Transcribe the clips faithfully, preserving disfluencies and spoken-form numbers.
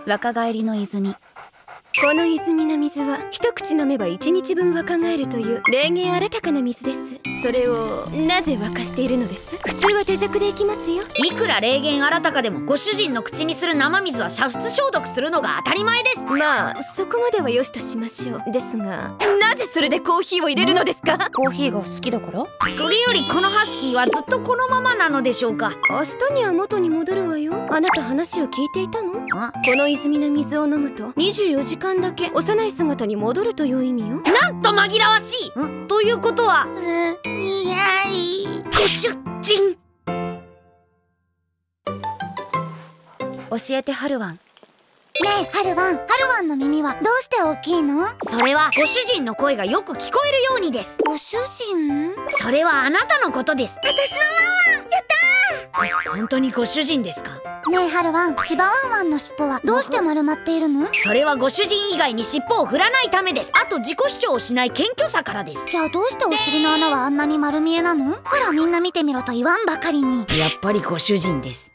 若返りの泉。 この泉の水は一口飲めば一日分若返るという霊言新たかな水です。それをなぜ沸かしているのです？普通は手酌でいきますよ。 いくら霊言新たかでもご主人の口にする生水は煮沸消毒するのが当たり前です。 まあそこまではよしとしましょう。ですがなぜそれでコーヒーを入れるのですか？ コーヒーが好きだから？ それよりこのハスキーはずっとこのままなのでしょうか？ 明日には元に戻るわよ。あなた話を聞いていたの？ あ、 この泉の水を飲むとにじゅうよじかんだけ幼い姿に戻るという意味よ。 なんと紛らわしい。んということは、 ういやいご主人。 教えてハルワン。 ねえハルワン、ハルワンの耳はどうして大きいの？ それはご主人の声がよく聞こえるようにです。 ご主人？ それはあなたのことです。 私のワンワン、やった本当にご主人ですか？ ー。ねえハルワン、シバワンワンの尻尾はどうして丸まっているの？ それはご主人以外に尻尾を振らないためです。あと自己主張をしない謙虚さからです。 じゃあどうしてお尻の穴はあんなに丸見えなの？ほらみんな見てみろと言わんばかりに。 やっぱりご主人です。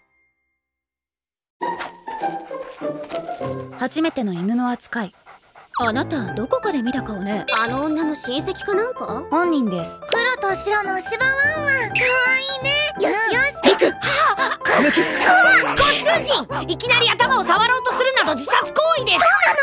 初めての犬の扱い。 あなたどこかで見た顔ね。あの女の親戚かなんか？ 本人です。 黒と白のシバワンワン、かわいいね。よしよし、 行く。はあ、ご主人、いきなり頭を触ろうとするなど自殺行為です。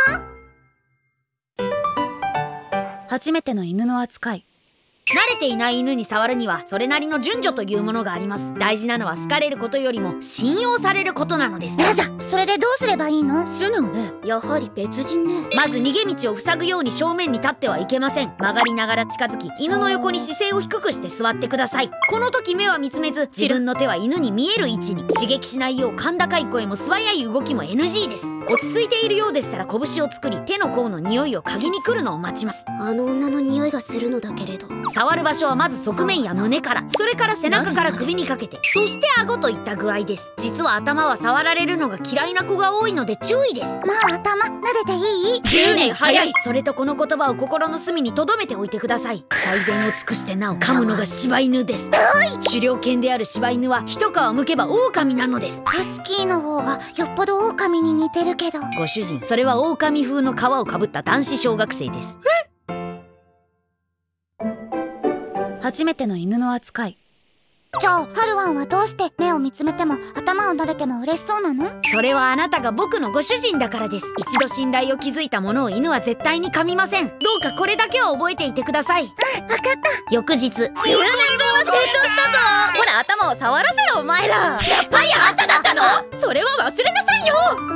そうなの？ 初めての犬の扱い。 慣れていない犬に触るにはそれなりの順序というものがあります。大事なのは好かれることよりも信用されることなのです。 やじゃ、それでどうすればいいの？ 素直ね。やはり別人ね。 まず逃げ道を塞ぐように正面に立ってはいけません。曲がりながら近づき、犬の横に姿勢を低くして座ってください。この時目は見つめず、自分の手は犬に見える位置に。刺激しないよう甲高い声も素早い動きも エヌジー です。落ち着いているようでしたら拳を作り、手の甲の匂いを嗅ぎに来るのを待ちます。 あの女の匂いがするのだけれど。 触る場所はまず側面や胸から、それから背中から首にかけて、そして顎といった具合です。実は頭は触られるのが嫌いな子が多いので注意です。 まあ頭撫でていい？ じゅうねん早い。それとこの言葉を心の隅に留めておいてください。最善を尽くしてなお噛むのが柴犬です。狩猟犬である柴犬は一皮むけば狼なのです。 ハスキーの方がよっぽど狼に似てるけど。 ご主人、それは狼風の皮をかぶった男子小学生です。 初めての犬の扱い。 じゃあハルワンはどうして目を見つめても頭を撫でても嬉しそうなの？ それはあなたが僕のご主人だからです。一度信頼を築いたものを犬は絶対に噛みません。どうかこれだけは覚えていてください。うん、 わかった。 翌日、じゅうねんぶんは成長したぞ。 ほら頭を触らせろお前ら。 やっぱりあんただったの？ それは忘れなさいよ。